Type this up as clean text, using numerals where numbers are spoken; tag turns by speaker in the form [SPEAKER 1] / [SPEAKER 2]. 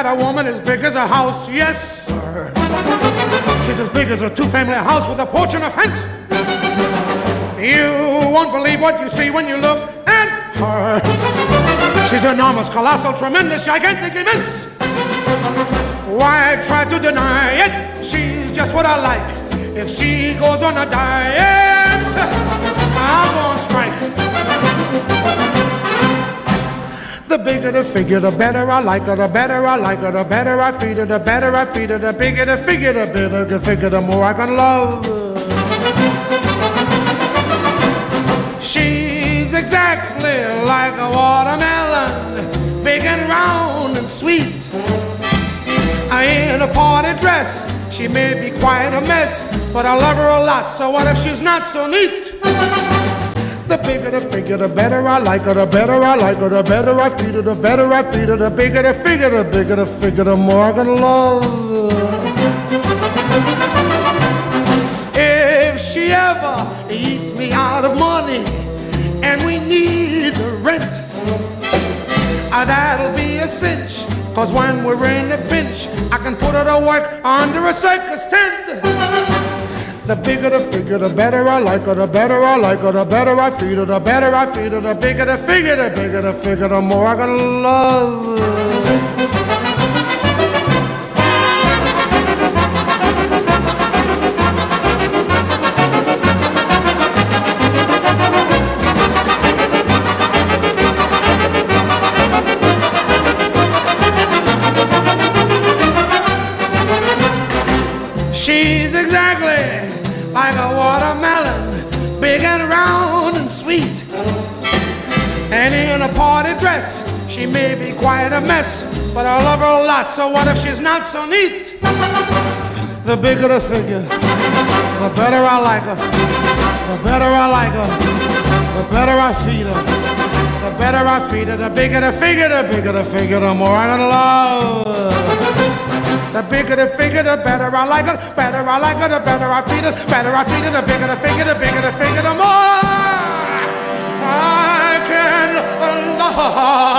[SPEAKER 1] got a woman as big as a house, yes, sir. She's as big as a two-family house with a porch and a fence. You won't believe what you see when you look at her. She's enormous, colossal, tremendous, gigantic, immense. Why try to deny it? She's just what I like. If she goes on a diet, I'll go on strike. The bigger the figure, the better I like her. The better I like her, the better I feed her. The better I feed her, the bigger the figure, the better the figure, the more I can love her. She's exactly like a watermelon, big and round and sweet. In a party dress, she may be quite a mess, but I love her a lot, so what if she's not so neat? The bigger the figure, the better I like her. The better I like her, the better I feed her. The better I feed her, the bigger the figure, the bigger the figure, the more I can love her. If she ever eats me out of money and we need the rent, that'll be a cinch, 'cause when we're in a pinch, I can put her to work under a circus tent. The bigger the figure, the better I like her. The better I like her, the better I feed her. The better I feed her, the bigger the figure, the bigger the figure, the more I can love her. She's exactly like a watermelon, big and round and sweet. And in a party dress, she may be quite a mess, but I love her a lot, so what if she's not so neat? The bigger the figure, the better I like her. The better I like her, the better I feed her. The better I feed her, the bigger the figure, the bigger the figure, the more I can love her. The bigger the figure, the better I like her. Better I like her, the better I feed her. Better I feed her, the bigger the figure, the bigger the figure, the more I can love.